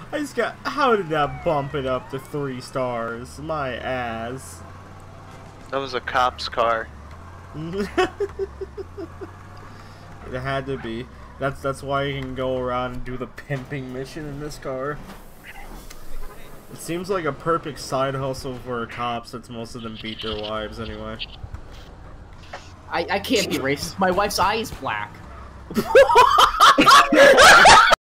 I just got. How did that bump it up to 3 stars? My ass. That was a cop's car. It had to be. That's why you can go around and do the pimping mission in this car. It seems like a perfect side hustle for cops, since most of them beat their wives anyway. I can't be racist. My wife's eye is black.